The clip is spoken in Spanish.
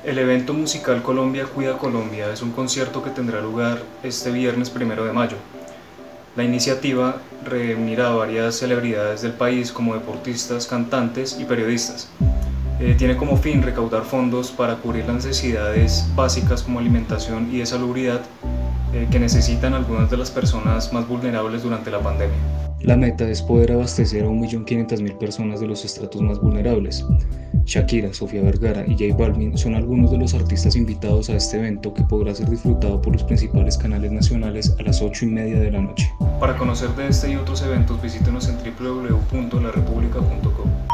El evento musical Colombia Cuida Colombia es un concierto que tendrá lugar este viernes 1 de mayo. La iniciativa reunirá a varias celebridades del país como deportistas, cantantes y periodistas. Tiene como fin recaudar fondos para cubrir las necesidades básicas como alimentación y de salubridad que necesitan algunas de las personas más vulnerables durante la pandemia. La meta es poder abastecer a 1.500.000 personas de los estratos más vulnerables. Shakira, Sofía Vergara y J Balvin son algunos de los artistas invitados a este evento que podrá ser disfrutado por los principales canales nacionales a las 8:30 de la noche. Para conocer de este y otros eventos visítenos en www.larepublica.co.